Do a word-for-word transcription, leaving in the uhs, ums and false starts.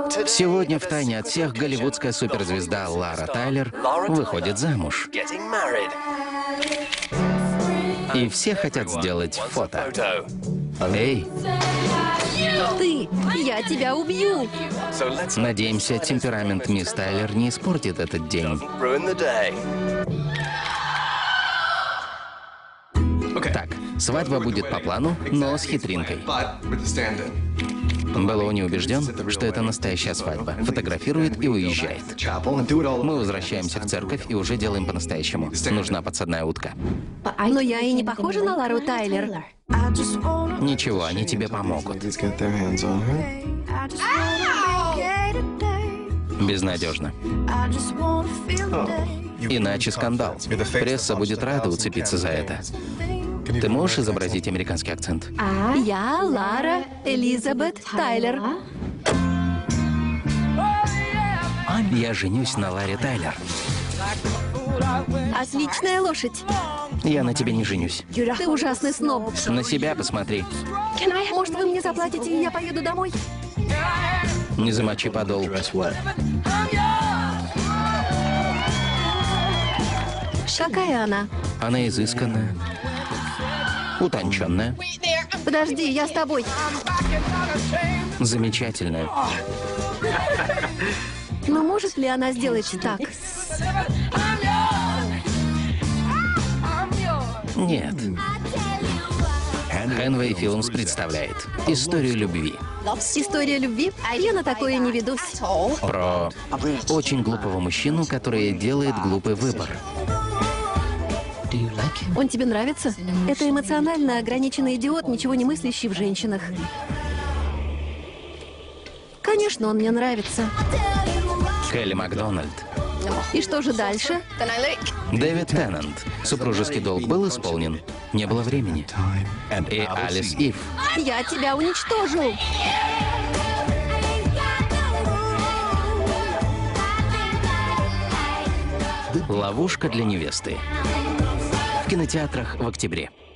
Сегодня втайне от всех голливудская суперзвезда Лара Тайлер выходит замуж. И все хотят сделать фото. Эй! Ты! Я тебя убью! Надеемся, темперамент мисс Тайлер не испортит этот день. Так, свадьба будет по плану, но с хитринкой. Мэлоуни убежден, что это настоящая свадьба. Фотографирует и уезжает. Мы возвращаемся в церковь и уже делаем по-настоящему. Нужна подсадная утка. Но я и не похожа на Лару Тайлер. Ничего, они тебе помогут. Безнадежно. Иначе скандал. Пресса будет рада уцепиться за это. Ты можешь изобразить американский акцент? Я Лара Элизабет Тайлер. Я женюсь на Ларе Тайлер. Отличная лошадь. Я на тебе не женюсь. Ты ужасный сноб. На себя посмотри. Может, вы мне заплатите, и я поеду домой? Не замочи подол. Какая она? Она изысканная, утонченная, Подожди, я с тобой. замечательная. Но может ли она сделать так? Нет. Хэнвей Филмс представляет историю любви. История любви? Я на такое не ведусь. Про очень глупого мужчину, который делает глупый выбор. Он тебе нравится? Это эмоционально ограниченный идиот, ничего не мыслящий в женщинах. Конечно, он мне нравится. Келли Макдональд. И что же дальше? Дэвид Теннант. Супружеский долг был исполнен. Не было времени. И Алис Ив. Я тебя уничтожу! Ловушка для невесты. В кинотеатрах в октябре.